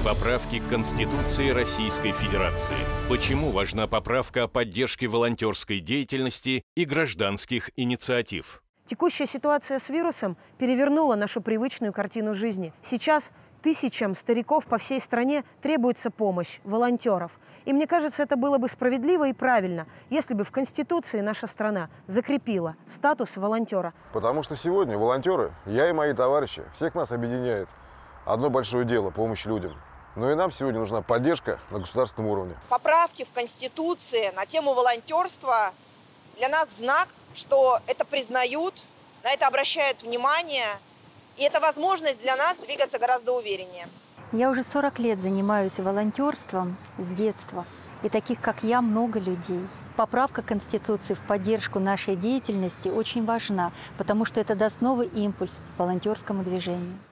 Поправки к Конституции Российской Федерации. Почему важна поправка о поддержке волонтерской деятельности и гражданских инициатив? Текущая ситуация с вирусом перевернула нашу привычную картину жизни. Сейчас тысячам стариков по всей стране требуется помощь волонтеров. И мне кажется, это было бы справедливо и правильно, если бы в Конституции наша страна закрепила статус волонтера. Потому что сегодня волонтеры, я и мои товарищи, всех нас объединяет одно большое дело – помощь людям. Но и нам сегодня нужна поддержка на государственном уровне. Поправки в Конституции на тему волонтерства для нас знак, что это признают, на это обращают внимание. И это возможность для нас двигаться гораздо увереннее. Я уже 40 лет занимаюсь волонтерством с детства. И таких, как я, много людей. Поправка Конституции в поддержку нашей деятельности очень важна, потому что это даст новый импульс волонтерскому движению.